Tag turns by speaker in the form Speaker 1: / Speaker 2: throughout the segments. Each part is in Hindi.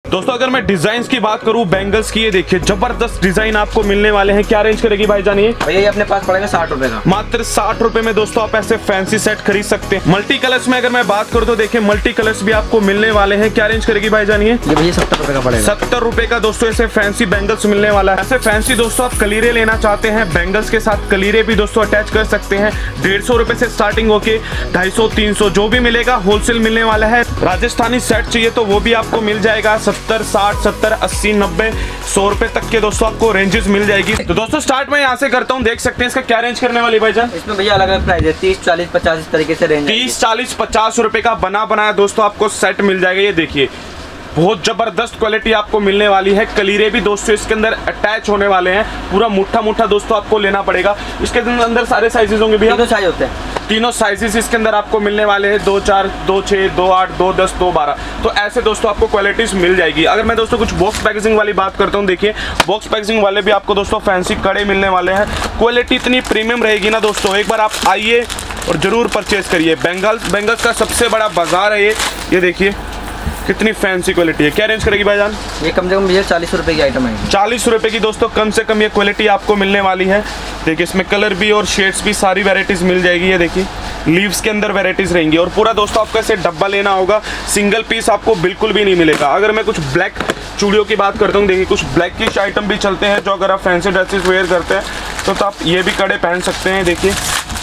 Speaker 1: दोस्तों अगर मैं डिजाइन की बात करूं बैंगल्स की, ये देखिए जबरदस्त डिजाइन आपको मिलने वाले हैं। क्या रेंज करेगी भाई जानिए?
Speaker 2: भैया ये अपने पास पड़ेगा 60 रुपए का।
Speaker 1: मात्र 60 रुपए में दोस्तों आप ऐसे फैंसी सेट खरीद सकते हैं। मल्टी कलर्स में अगर मैं बात करूं तो देखिए मल्टी कलर्स भी आपको मिलने वाले हैं। क्या रेंज करेगी भाई जानिए?
Speaker 2: ये भैया 70 रुपए का पड़ेगा।
Speaker 1: 70 रुपए का दोस्तों ऐसे फैंसी बैंगल्स मिलने वाला है। ऐसे फैंसी दोस्तों आप कलीरे लेना चाहते हैं, बैंगल्स के साथ कलीरे भी दोस्तों अटैच कर सकते हैं। 150 रुपए से स्टार्टिंग होके 250, 300 जो भी मिलेगा होलसेल मिलने वाला है। राजस्थानी सेट चाहिए तो वो भी आपको मिल जाएगा 70, 60, 70, 80, 90, 100 रुपए तक के दोस्तों आपको रेंजेस मिल जाएगी। तो दोस्तों स्टार्ट मैं यहाँ से करता हूँ, देख सकते हैं इसका क्या रेंज करने वाली भाईजान?
Speaker 2: इसमें भैया अलग अलग प्राइस है, 30, 40, 50 इस तरीके से रेंज।
Speaker 1: 30, 40, 50 रुपए का बना बनाया दोस्तों आपको सेट मिल जाएगा। ये देखिए बहुत जबरदस्त क्वालिटी आपको मिलने वाली है। कलीरे भी दोस्तों इसके अंदर अटैच होने वाले हैं। पूरा मुट्ठा मुट्ठा दोस्तों आपको लेना पड़ेगा। इसके अंदर सारे साइजेस होंगे भैया?
Speaker 2: तीनों साइज होते हैं।
Speaker 1: तीनों साइजेस इसके अंदर आपको मिलने वाले हैं, 2, 4, 2, 6, 2, 8, 2, 10, 2, 12। तो ऐसे दोस्तों आपको क्वालिटीज मिल जाएगी। अगर मैं दोस्तों कुछ बॉक्स पैकेजिंग वाली बात करता हूँ, देखिए बॉक्स पैकेजिंग वाले भी आपको दोस्तों फैंसी कड़े मिलने वाले हैं। क्वालिटी इतनी प्रीमियम रहेगी ना दोस्तों, एक बार आप आइए और जरूर परचेज करिए। बैंगल्स का सबसे बड़ा बाजार है ये देखिए कितनी फैंसी क्वालिटी है। क्या रेंज करेगी भाईजान?
Speaker 2: ये कम से कम भैया 40 रुपए की आइटम है।
Speaker 1: 40 रुपए की दोस्तों कम से कम ये क्वालिटी आपको मिलने वाली है। देखिए इसमें कलर भी और शेड्स भी सारी वैरायटीज मिल जाएगी। ये देखिए लीव्स के अंदर वैरायटीज रहेंगी। और पूरा दोस्तों आपको ऐसे डब्बा लेना होगा, सिंगल पीस आपको बिल्कुल भी नहीं मिलेगा। अगर मैं कुछ ब्लैक चूड़ियों की बात करता हूँ, देखिए कुछ ब्लैकिश आइटम भी चलते हैं जो अगर आप फैंसी ड्रेसेस वेयर करते हैं तो आप ये भी कड़े पहन सकते हैं। देखिए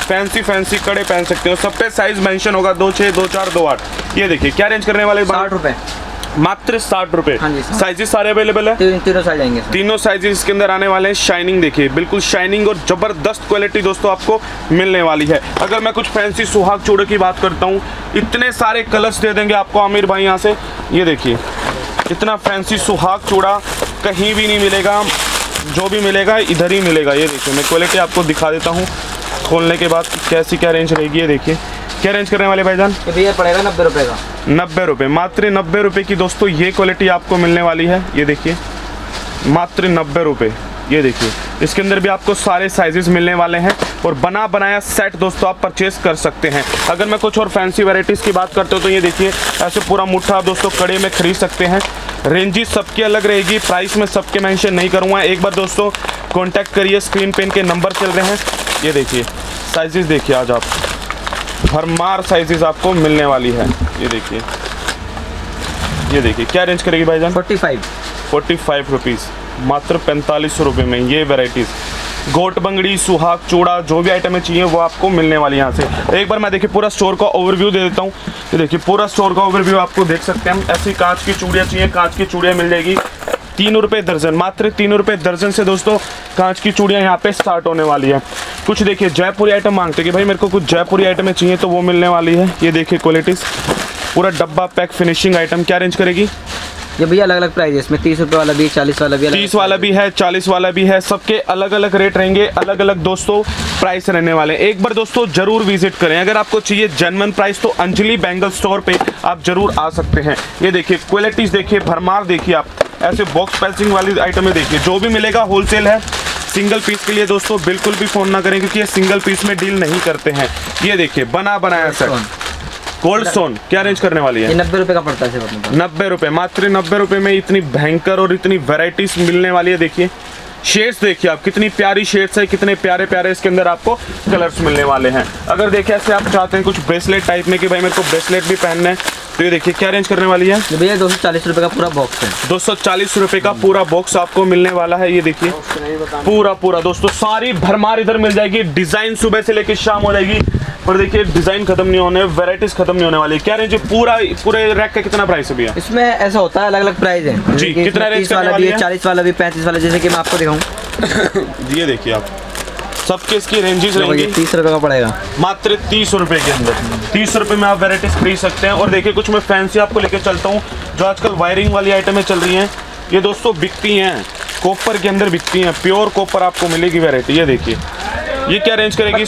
Speaker 1: फैंसी कड़े पहन सकते हो। सब पे साइज मेंशन होगा 2, 6, 2, 4, 2, 8। ये देखिए क्या रेंज करने वाले?
Speaker 2: 60 रुपए।
Speaker 1: मात्र 60 रुपए।
Speaker 2: हाँ जी,
Speaker 1: साइजेस सारे अवेलेबल है।
Speaker 2: तीनों साइज आएंगे।
Speaker 1: तीनों साइजेस इसके अंदर आने वाले हैं। शाइनिंग देखिए बिल्कुल शाइनिंग और जबरदस्त क्वालिटी दोस्तों आपको मिलने वाली है। अगर मैं कुछ फैंसी सुहाग चूड़े की बात करता हूँ, इतने सारे कलर्स दे देंगे आपको आमिर भाई यहाँ से। ये देखिए इतना फैंसी सुहाग चूड़ा कहीं भी नहीं मिलेगा, जो भी मिलेगा इधर ही मिलेगा। ये देखिए मैं क्वालिटी आपको दिखा देता हूँ खोलने के बाद कैसी क्या रेंज रहेगी। ये देखिए क्या रेंज करने वाले भाईजान?
Speaker 2: ये भैया पड़ेगा 90 रुपए का।
Speaker 1: 90 रुपए, मात्र 90 रुपए की दोस्तों ये क्वालिटी आपको मिलने वाली है। ये देखिए मात्र 90 रुपए। ये देखिए इसके अंदर भी आपको सारे साइजेस मिलने वाले हैं और बना बनाया सेट दोस्तों आप परचेज कर सकते हैं। अगर मैं कुछ और फैंसी वैरायटीज़ की बात करते हो तो ये देखिए ऐसे पूरा मुट्ठा दोस्तों कड़े में खरीद सकते हैं। रेंजेस सबकी अलग रहेगी, प्राइस में सबके मेंशन नहीं करूँगा। एक बार दोस्तों कॉन्टैक्ट करिए, स्क्रीन पे इनके नंबर चल रहे हैं। ये देखिए साइजेस देखिए, आज आप भरमार साइजेस आपको मिलने वाली है। ये देखिए क्या रेंज करेगी भाईजान? 45 रुपीज़, मात्र 45 रुपये में ये वेराइटीज़। गोट बंगड़ी, सुहाग चूड़ा, जो भी आइटमें चाहिए वो आपको मिलने वाली यहाँ से। एक बार मैं देखिए पूरा स्टोर का ओवरव्यू दे देता हूँ। ये देखिए पूरा स्टोर का ओवरव्यू आपको देख सकते हैं। ऐसी कांच की चूड़ियाँ चाहिए, कांच की चूड़ियाँ मिल जाएगी 3 रुपये दर्जन। मात्र 3 रुपये दर्जन से दोस्तों कांच की चूड़ियाँ यहाँ पे स्टार्ट होने वाली है। कुछ देखिए जयपुरी आइटम मांगते कि भाई मेरे को कुछ जयपुरी आइटमें चाहिए तो वो मिलने वाली है। ये देखिए क्वालिटीज़, पूरा डब्बा पैक फिनिशिंग आइटम। क्या रेंज करेगी?
Speaker 2: ये भैया अलग अलग प्राइस है, इसमें 30 रुपये वाला भी, 40 वाला भी,
Speaker 1: 30 वाला भी है, 40 वाला भी है। सबके अलग अलग रेट रहेंगे, अलग अलग दोस्तों प्राइस रहने वाले हैं। एक बार दोस्तों जरूर विजिट करें। अगर आपको चाहिए जेन्युइन प्राइस तो अंजलि बैंगल स्टोर पे आप जरूर आ सकते हैं। ये देखिए क्वालिटीज देखिए, भरमार देखिए आप। ऐसे बॉक्स पैकिंग वाली आइटमें देखिए, जो भी मिलेगा होलसेल है। सिंगल पीस के लिए दोस्तों बिल्कुल भी फोन ना करें क्योंकि ये सिंगल पीस में डील नहीं करते हैं। ये देखिए बना बनाया सेट गोल्ड स्टोन। क्या रेंज करने वाली है?
Speaker 2: 90 रुपए का पड़ता है सिर्फ।
Speaker 1: 90 रुपए, मात्र 90 रुपए में इतनी भयंकर और इतनी वैरायटीज मिलने वाली है। देखिए शेड्स देखिए आप, कितनी प्यारी शेड्स है, कितने प्यारे प्यारे इसके अंदर आपको कलर्स मिलने वाले हैं। अगर देखिए ऐसे आप चाहते हैं कुछ ब्रेसलेट टाइप में कि भाई मेरे को ब्रेसलेट भी पहनना है तो ये देखिए क्या रेंज करने वाली है?
Speaker 2: भैया 240 रुपए का पूरा बॉक्स है।
Speaker 1: 240 रुपए का पूरा बॉक्स आपको मिलने वाला है। ये देखिए पूरा दोस्तों सारी भरमार इधर मिल जाएगी। डिजाइन सुबह से लेकर शाम हो जाएगी और देखिए डिजाइन खत्म नहीं होने, वैरायटीज खत्म नहीं होने वाली। क्या रेंज है? पूरे रैक का कितना प्राइस है भैया?
Speaker 2: इसमें ऐसा होता है अलग अलग प्राइस है
Speaker 1: जी। कितना रेंज
Speaker 2: वाला भी है, 40 वाला भी, 35 वाला, जैसे कि मैं आपको दिखाऊं।
Speaker 1: ये देखिए आप सबके इसकी रेंजेस रहेंगी।
Speaker 2: 30 रुपए का पड़ेगा,
Speaker 1: मात्र 30 रुपए के अंदर। 30 रुपए में आप वैरायटीज खरीद सकते हैं। और देखिए कुछ मैं फैंसी आपको लेके चलता हूँ जो आजकल वायरिंग वाली आइटमें चल रही हैं। ये दोस्तों बिकती हैं, कॉपर के अंदर बिकती हैं, प्योर कॉपर आपको मिलेगी वैरायटी। ये देखिए ये क्या रेंज करेगी?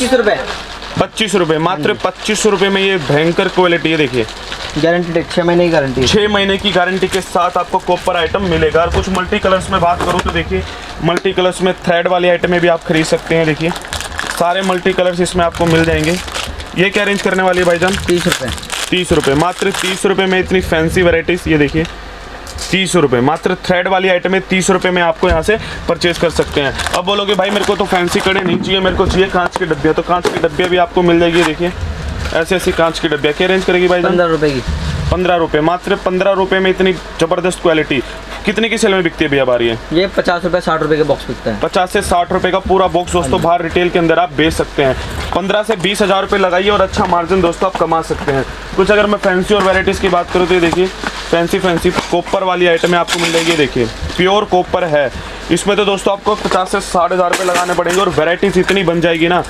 Speaker 1: 25 रुपए, मात्र 25 रुपए में ये भयंकर क्वालिटी है। देखिए
Speaker 2: गारंटी 6 महीने की गारंटी,
Speaker 1: 6 महीने की गारंटी के साथ आपको कॉपर आइटम मिलेगा। और कुछ मल्टी कलर्स में बात करूँ तो देखिए मल्टी कलर्स में थ्रेड वाली आइटमें भी आप खरीद सकते हैं। देखिए सारे मल्टी कलर्स इसमें आपको मिल जाएंगे। ये क्या रेंज करने वाली है भाईजान?
Speaker 2: 30 रुपये।
Speaker 1: 30 रुपये, मात्र 30 रुपये में इतनी फैंसी वैरायटीज। ये देखिए 30 रुपये मात्र। थ्रेड वाली आइटम है 30 रुपये में आपको यहाँ से परचेज कर सकते हैं। अब बोलोगे भाई मेरे को तो फैंसी कड़े नहीं चाहिए, मेरे को चाहिए कांच की डब्बियाँ, तो कांच की डब्बियाँ भी आपको मिल जाएगी। देखिए ऐसी ऐसी कांच की डब्बियाँ क्या रेंज करेगी भाई?
Speaker 2: 15 रुपये की।
Speaker 1: 15 रुपये मात्र 15 रुपये में इतनी ज़बरदस्त क्वालिटी। कितने की सेल में बिकती है भैया बारी है?
Speaker 2: ये 50 रुपये 60 रुपये का बॉक्स बिकता है।
Speaker 1: 50 से 60 रुपये का पूरा बॉक्स दोस्तों बाहर रिटेल के अंदर आप बेच सकते हैं। 15 से 20 हज़ार रुपये लगाइए और अच्छा मार्जिन दोस्तों आप कमा सकते हैं। कुछ अगर मैं फैंसी और वैराइटीज़ की बात करूँ तो ये देखिए फैंसी कॉपर वाली आइटम आपको मिल जाएगी। देखिए प्योर कॉपर है, इसमें तो दोस्तों आपको 50 से 60 हज़ार रुपये लगाने पड़ेंगे और वैराइटीज़ इतनी बन जाएगी ना,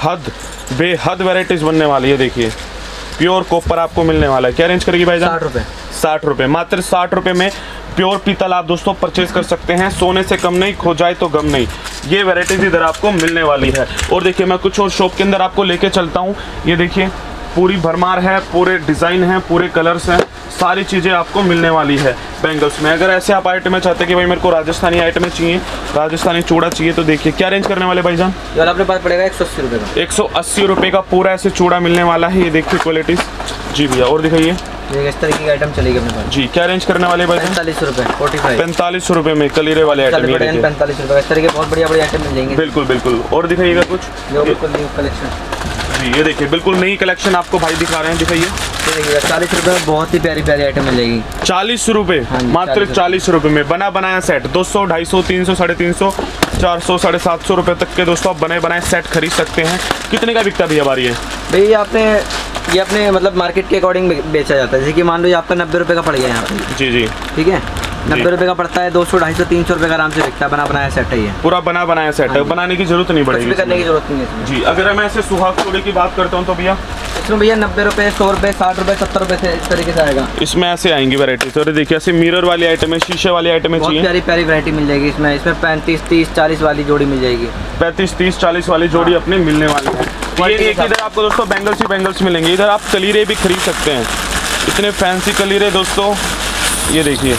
Speaker 1: बेहद वैराइटीज़ बनने वाली है। देखिए प्योर कॉपर आपको मिलने वाला है। क्या रेंज करेगी भाई?
Speaker 2: 60 रुपये।
Speaker 1: 60 रुपये मात्र 60 रुपये में प्योर पीतल आप दोस्तों परचेज कर सकते हैं। सोने से कम नहीं, खो जाए तो गम नहीं, ये वैराइटीज इधर आपको मिलने वाली है। और देखिए मैं कुछ और शॉप के अंदर आपको लेके चलता हूँ। ये देखिए पूरी भरमार है, पूरे डिज़ाइन हैं, पूरे कलर्स हैं, सारी चीज़ें आपको मिलने वाली है बैंगल्स में। अगर ऐसे आप आइटमें चाहते हैं कि भाई मेरे को राजस्थानी आइटमें चाहिए, राजस्थानी चूड़ा चाहिए, तो देखिए क्या रेंज करने वाले भाईजान?
Speaker 2: यार अपने पास पड़ेगा 180 रुपये का।
Speaker 1: 180 रुपये का पूरा ऐसे चूड़ा मिलने वाला है। ये देखिए क्वालिटीज़ जी भैया। और दिखाइए
Speaker 2: इस तरीके की आइटम चलेगी अपने पास
Speaker 1: जी। क्या रेंज करने वाले भाई?
Speaker 2: 45 रुपये 45।
Speaker 1: 45 रुपये में कलीरे वाले आइटम।
Speaker 2: 45 रुपये इस तरह के बहुत बढ़िया आइटम मिल जाएंगे।
Speaker 1: बिल्कुल बिल्कुल। और दिखाइएगा कुछ
Speaker 2: बिल्कुल न्यू कलेक्शन
Speaker 1: जी। ये देखिए बिल्कुल नई कलेक्शन आपको भाई दिखा रहे हैं, दिखाइए।
Speaker 2: 40 रुपये में बहुत ही प्यारी प्यारी आइटम मिल जाएगी।
Speaker 1: 40 रुपये मात्र 40 रुपये में बना बनाया सेट 200, 250, 300, 350, 400, 750 रुपये तक के दोस्तों आप बने बनाए सेट खरीद सकते हैं। कितने का बिकता भैया बारी है?
Speaker 2: भैया ये अपने मतलब मार्केट के अकॉर्डिंग बेचा जाता है। जैसे कि मान लो ये आपका 90 रुपये का पड़ गया यहाँ पे।
Speaker 1: जी जी
Speaker 2: ठीक है, 90 रुपये का पड़ता है। 200, 250, 300 रुपये का आराम से बिकता है। बना बनाया सेट है ये,
Speaker 1: पूरा बना बनाया सेट है, बनाने की जरूरत नहीं पड़ेगी,
Speaker 2: करने की जरूरत नहीं है
Speaker 1: जी। अगर मैं ऐसे सुहाग चूड़े की बात करता हूँ तो भैया
Speaker 2: इसमें भैया 90 रुपये, 100 रुपये, 60 रुपये, 70 रुपये से इस तरीके से आएगा।
Speaker 1: इसमें ऐसे आएंगी वैराइटीज। और देखिए ऐसे मिरर वाली आइटम है, शीशे वाली आइटम चाहिए,
Speaker 2: प्यारी प्यारी वैरायटी मिल जाएगी इसमें 35, 30, 40 वाली जोड़ी मिल जाएगी।
Speaker 1: 35, 30, 40 वाली जोड़ी अपने मिलने वाली है। ये एक इधर आपको दोस्तों बैंगल्स ही बैंगल्स मिलेंगे। इधर आप कलीरे भी खरीद सकते हैं, इतने फैंसी कलीरे दोस्तों। ये देखिए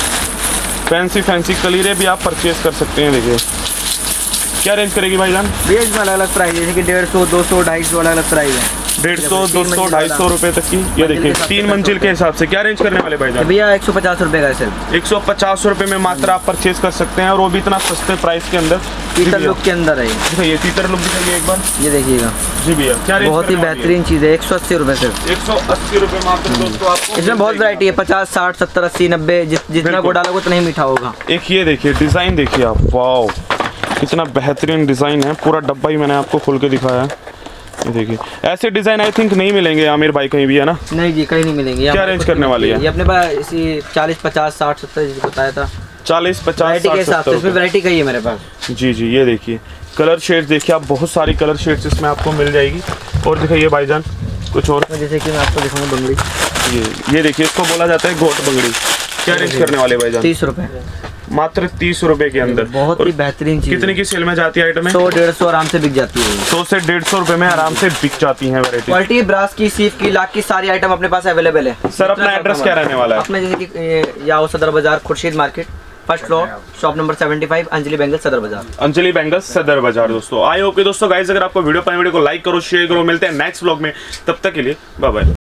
Speaker 1: फैंसी कलीरे भी आप परचेज कर सकते हैं। देखिए क्या रेंज करेगी भाईजान?
Speaker 2: बेज में अलग अलग प्राइस है, जैसे कि 150, 200, 250 अलग अलग प्राइस है।
Speaker 1: 150, 200, 250 रुपए तक की। ये देखिए 3 मंजिल के हिसाब से। क्या रेंज करने वाले भाईजान?
Speaker 2: भैया 150 रुपये का सिर्फ
Speaker 1: 150 रुपये में मात्र आप परचेज कर सकते हैं, और वो भी इतना सस्ते प्राइस के अंदर।
Speaker 2: तीतर लुक के अंदर है
Speaker 1: ये तीतर लुक दिखाइए एक बार।
Speaker 2: ये देखिएगा
Speaker 1: जी भैया क्या रेंज?
Speaker 2: बहुत ही बेहतरीन चीज़ है। 180 रुपये सिर्फ।
Speaker 1: 180 रुपये मात्र दोस्तों आपको।
Speaker 2: इसमें बहुत वैरायटी है, 50, 60, 70, 80, 90 जितना को डालोगे उतना ही मीठा होगा।
Speaker 1: एक ये देखिए डिज़ाइन देखिए आप, वाओ कितना बेहतरीन डिज़ाइन है। पूरा डब्बा ही मैंने आपको खोल के दिखाया है। ये देखिए ऐसे डिज़ाइन आई थिंक नहीं मिलेंगे आमिर भाई कहीं भी, है ना?
Speaker 2: नहीं जी कहीं नहीं मिलेंगे।
Speaker 1: क्या रेंज करने वाली है?
Speaker 2: ये अपने पास इसी 40, 50, 60, 70 जिसको बताया था
Speaker 1: 40, 50
Speaker 2: के हिसाब से। इसमें वैरायटी कही है मेरे पास।
Speaker 1: जी जी। ये देखिए कलर शेड्स देखिए आप, बहुत सारी कलर शेड्स इसमें आपको मिल जाएगी। और दिखाइए भाईजान कुछ और।
Speaker 2: जैसे कि मैं आपको दिखाऊंगा बंगड़ी।
Speaker 1: ये देखिए इसको बोला जाता है गोट बंगड़ी। क्या रेंज करने वाले भाईजान?
Speaker 2: 30 रुपये
Speaker 1: मात्र 30 रुपये के अंदर।
Speaker 2: बहुत ही बेहतरीन चीज़।
Speaker 1: कितने की सेल में जाती है आइटम?
Speaker 2: 100, 150 आराम से बिक जाती है।
Speaker 1: 100 से 150 रुपये में आराम से बिक जाती है वैरायटी।
Speaker 2: क्वालिटी ब्रास की, सीफ की, लाख की सारी आइटम अपने पास अवेलेबल है।
Speaker 1: सर अपना एड्रेस क्या रहने वाला है?
Speaker 2: अपने जैसे कि याओ Sadar Bazaar, Khurshid market, first floor, shop number 75, Anjali bangles Sadar Bazaar.
Speaker 1: Anjali bangles Sadar बाजार दोस्तों। आई होप कि दोस्तों गाइस अगर आपको वीडियो को लाइक करो, शेयर करो। मिलते हैं नेक्स्ट व्लॉग में, तब तक के लिए बाय बाय।